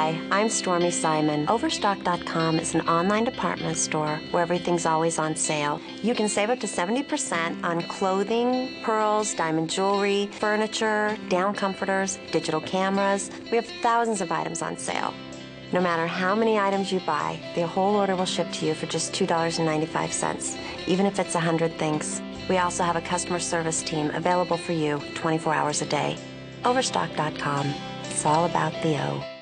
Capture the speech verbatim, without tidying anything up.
Hi, I'm Stormy Simon. Overstock dot com is an online department store where everything's always on sale. You can save up to seventy percent on clothing, pearls, diamond jewelry, furniture, down comforters, digital cameras. We have thousands of items on sale. No matter how many items you buy, the whole order will ship to you for just two dollars and ninety-five cents, even if it's one hundred things. We also have a customer service team available for you twenty-four hours a day. Overstock dot com. It's all about the O.